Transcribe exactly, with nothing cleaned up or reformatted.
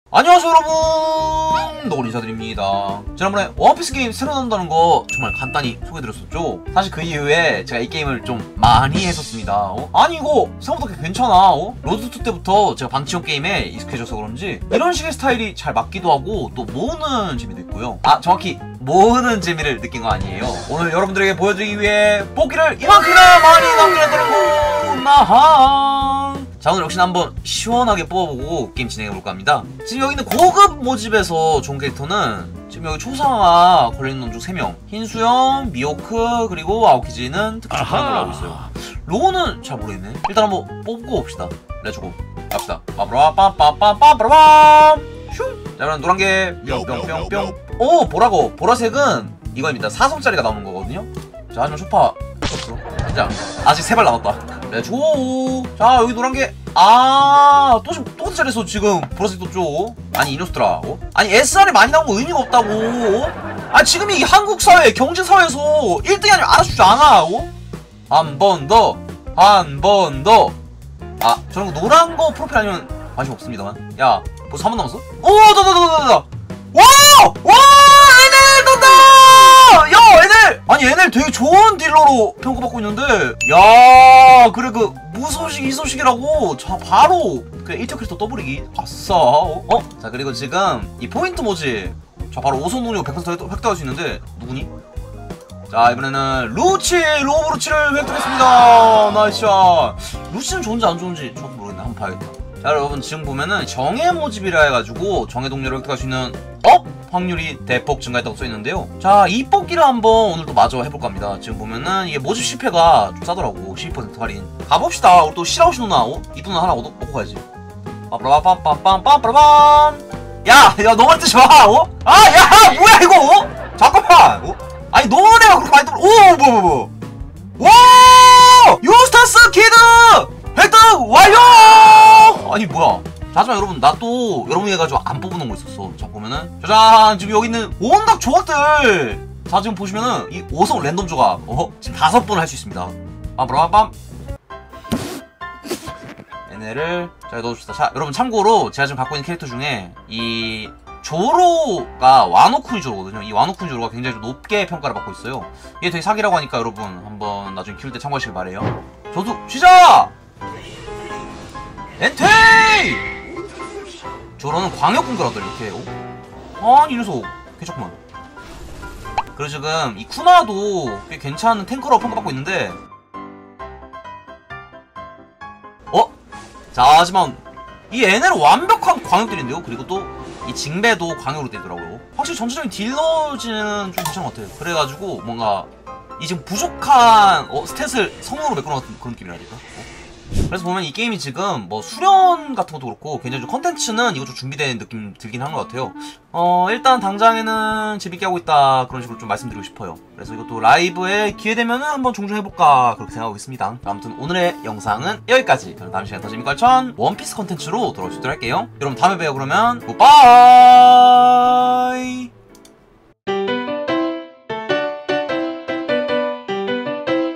안녕하세요 여러분, 노골 인사드립니다. 지난번에 원피스 게임 새로 나온다는 거 정말 간단히 소개드렸었죠. 사실 그 이후에 제가 이 게임을 좀 많이 했었습니다. 어? 아니 이거 생각보다 괜찮아. 어? 로드투 때부터 제가 방치용 게임에 익숙해져서 그런지 이런 식의 스타일이 잘 맞기도 하고 또 모으는 재미도 있고요. 아 정확히 모으는 재미를 느낀 거 아니에요. 오늘 여러분들에게 보여드리기 위해 뽑기를 이만큼이나 많이 남겨놨다는 거 나하. 자, 오늘 역시나 한번 시원하게 뽑아보고 게임 진행해볼까 합니다. 지금 여기 있는 고급 모집에서 좋은 캐릭터는 지금 여기 초상화 걸려있는 놈 중 세 명, 흰수염, 미호크, 그리고 아오키지는 특히 좋다는 걸로 알고 있어요. 로고는 잘 모르겠네. 일단 한번 뽑고 봅시다. 렛츠고 갑시다. 빠브라빠빠빠빠빠브라밤 슝! 자, 그럼 노란개 뿅뿅뿅뿅. 오! 보라고! 보라색은 이거입니다. 사 성짜리가 나오는 거거든요. 자, 하지만 쇼파 자, 아직 세 발 남았다. 렛츠고. 자, 여기 노란개. 아, 또, 또 잘했어 지금. 보라색도 줘. 아니 이노스트라. 어? 아니 에스알이 많이 나온 거 의미가 없다고. 어? 아, 지금 이 한국 사회, 경제 사회에서 일 등이 아니면 알아주지 않아. 어? 한 번 더, 한 번 더. 아, 저런 거 노란 거 프로필 아니면 관심 없습니다만. 야, 벌써 한 번 남았어? 오, 더, 더, 더, 더, 더. 와! 와! 애들 떴다! 야, 애들! 아니, 애들 되게 좋은 딜러로 평가받고 있는데, 야, 그래, 그, 무소식, 이소식이라고, 자, 바로, 그, 일 티어 캐릭터 떠버리기. 아싸. 어? 어? 자, 그리고 지금, 이 포인트 모집. 자, 바로 오손 논이고 백 퍼센트 획득할 수 있는데, 누구니? 자, 이번에는, 루치! 로브루치를 획득했습니다. 나이스샷. 루치는 좋은지 안 좋은지, 저도 모르겠네. 한번 봐야겠다. 자, 여러분 지금 보면은 정예 모집이라 해가지고 정예 동료를 획득할 수 있는 업 확률이 대폭 증가했다고 써있는데요. 자, 이 뽑기를 한번 오늘도 마저 해볼까 합니다. 지금 보면은 이게 모집 실패가 좀 싸더라고. 십이 퍼센트 할인. 가봅시다. 우리 또 시라우시 누나 어? 이쁜 누나 하나 얻어, 얻고 가야지. 빠빠빰빰빰빰빰빰. 야! 야 너만 뜨지 마! 어? 아! 야! 뭐야 이거! 어? 잠깐만! 어? 아니 너네가 그렇게 많이 떠. 오! 뭐 뭐 뭐! 와! 유스타스 키드! 획득 완료! 아니 뭐야. 자, 하지만 여러분 나 또 여러분이 해가지고 안 뽑아놓은 거 있었어. 자, 보면은 짜잔! 지금 여기 있는 온갖 조각들. 자, 지금 보시면은 이 오성 랜덤 조각 어? 지금 다섯 번을 할 수 있습니다. 빰빰빰. 얘네를 자 넣어줍시다. 자, 여러분 참고로 제가 지금 갖고 있는 캐릭터 중에 이 조로가 와노쿠니 조로거든요. 이 와노쿠니 조로가 굉장히 좀 높게 평가를 받고 있어요. 이게 되게 사기라고 하니까 여러분 한번 나중에 키울 때 참고하시길 바래요. 저도 시작! 엔테이! 저러는 광역 공격하더라 이렇게. 어? 아니 이 녀석 개좋구만. 그리고 지금 이 쿠나도 꽤 괜찮은 탱커라고 평가받고 있는데 어? 자, 하지만 이 얘네는 완벽한 광역들인데요. 그리고 또 이 징배도 광역으로 되더라고요. 확실히 전체적인 딜러지는 좀 괜찮은 것 같아요. 그래가지고 뭔가 이 지금 부족한 어, 스탯을 성으로 메꿔놓은 그런 느낌이라 해야 될까? 어? 그래서 보면 이 게임이 지금 뭐 수련 같은 것도 그렇고 굉장히 좀 컨텐츠는 이거 좀 준비된 느낌 들긴 한 것 같아요. 어 일단 당장에는 재밌게 하고 있다 그런 식으로 좀 말씀드리고 싶어요. 그래서 이것도 라이브에 기회 되면은 한번 종종 해볼까 그렇게 생각하고 있습니다. 아무튼 오늘의 영상은 여기까지. 저는 다음 시간에 더 재밌고 알찬 원피스 컨텐츠로 돌아올 수 있도록 할게요. 여러분 다음에 봬요. 그러면 굿바이.